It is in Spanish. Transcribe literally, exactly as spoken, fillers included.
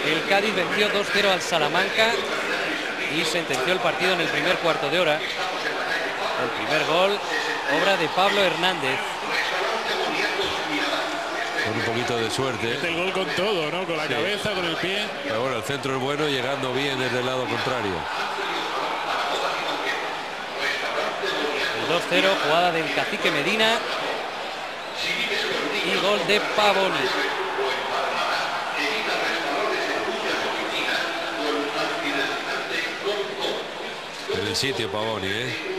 El Cádiz venció dos cero al Salamanca y sentenció el partido en el primer cuarto de hora. El primer gol, obra de Pablo Hernández. Con un poquito de suerte. Mete el gol con todo, ¿no? Con la Sí. cabeza, con el pie. Pero bueno, el centro es bueno, llegando bien desde el lado contrario. El dos cero, jugada del Cacique Medina. Y gol de Pavoni. En el sitio Pavoni, ¿eh?